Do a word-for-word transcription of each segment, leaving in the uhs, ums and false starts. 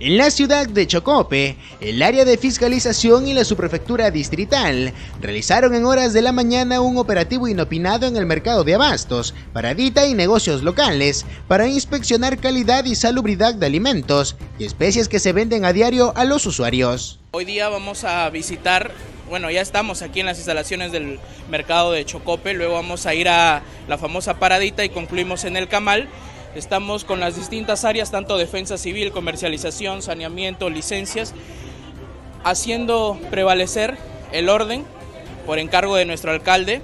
En la ciudad de Chocope, el área de fiscalización y la subprefectura distrital realizaron en horas de la mañana un operativo inopinado en el mercado de abastos, paradita y negocios locales para inspeccionar calidad y salubridad de alimentos y especies que se venden a diario a los usuarios. Hoy día vamos a visitar, bueno, ya estamos aquí en las instalaciones del mercado de Chocope, luego vamos a ir a la famosa paradita y concluimos en el Camal. Estamos con las distintas áreas, tanto defensa civil, comercialización, saneamiento, licencias, haciendo prevalecer el orden por encargo de nuestro alcalde.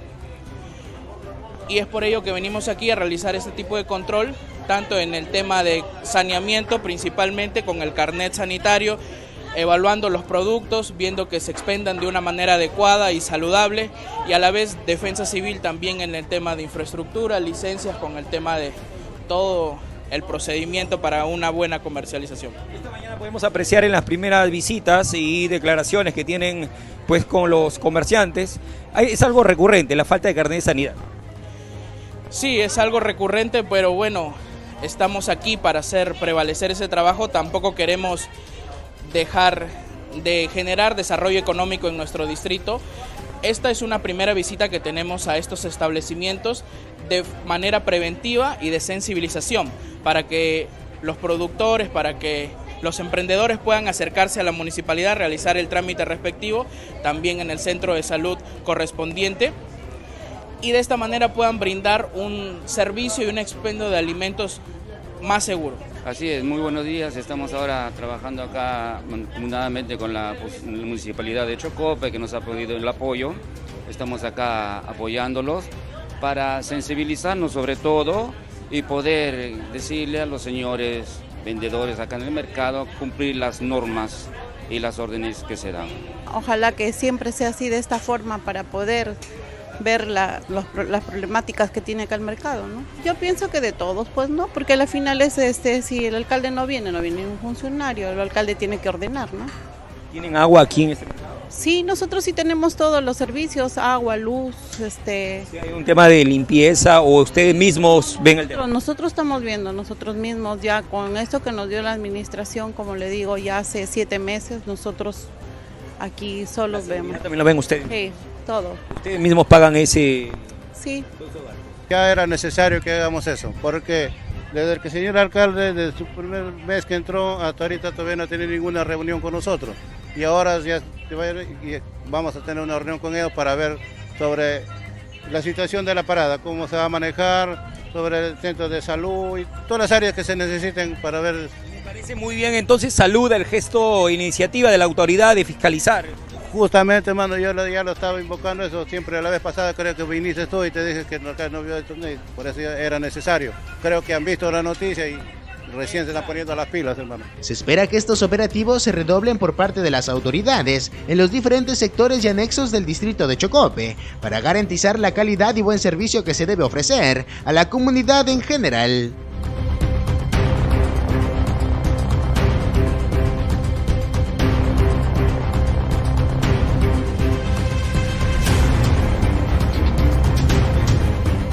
Y es por ello que venimos aquí a realizar este tipo de control, tanto en el tema de saneamiento, principalmente con el carnet sanitario, evaluando los productos, viendo que se expendan de una manera adecuada y saludable, y a la vez defensa civil también en el tema de infraestructura, licencias con el tema de todo el procedimiento para una buena comercialización. Esta mañana podemos apreciar en las primeras visitas y declaraciones que tienen pues con los comerciantes, es algo recurrente, la falta de carnet de sanidad. Sí, es algo recurrente, pero bueno, estamos aquí para hacer prevalecer ese trabajo. Tampoco queremos dejar de generar desarrollo económico en nuestro distrito. Esta es una primera visita que tenemos a estos establecimientos de manera preventiva y de sensibilización para que los productores, para que los emprendedores puedan acercarse a la municipalidad, realizar el trámite respectivo, también en el centro de salud correspondiente, y de esta manera puedan brindar un servicio y un expendio de alimentos más seguro. Así es, muy buenos días, estamos ahora trabajando acá mancomunadamente con la, pues, la Municipalidad de Chocope, que nos ha pedido el apoyo. Estamos acá apoyándolos para sensibilizarnos sobre todo y poder decirle a los señores vendedores acá en el mercado cumplir las normas y las órdenes que se dan. Ojalá que siempre sea así, de esta forma, para poder ver la, los, las problemáticas que tiene acá el mercado, ¿no? Yo pienso que de todos, pues no, porque al final es este, si el alcalde no viene, no viene un funcionario, el alcalde tiene que ordenar, ¿no? ¿Tienen agua aquí en este mercado? Sí, nosotros sí tenemos todos los servicios, agua, luz, este... ¿Sí hay un tema de limpieza o ustedes mismos ven el tema? Nosotros estamos viendo, nosotros mismos ya con esto que nos dio la administración, como le digo, ya hace siete meses, nosotros aquí solos vemos. ¿También lo ven ustedes? Sí, todo. ¿Ustedes mismos pagan ese...? Sí. Ya era necesario que hagamos eso, porque desde que el señor alcalde, desde su primer mes que entró, hasta ahorita todavía no ha tenido ninguna reunión con nosotros. Y ahora ya vamos a tener una reunión con ellos para ver sobre la situación de la parada, cómo se va a manejar, sobre el centro de salud y todas las áreas que se necesiten para ver. Me parece muy bien, entonces saluda el gesto, iniciativa de la autoridad de fiscalizar. Justamente, hermano, yo ya lo estaba invocando eso, siempre la vez pasada creo que viniste tú y te dije que no, no vio esto, por eso era necesario. Creo que han visto la noticia y recién se están poniendo las pilas, hermano. Se espera que estos operativos se redoblen por parte de las autoridades en los diferentes sectores y anexos del distrito de Chocope para garantizar la calidad y buen servicio que se debe ofrecer a la comunidad en general.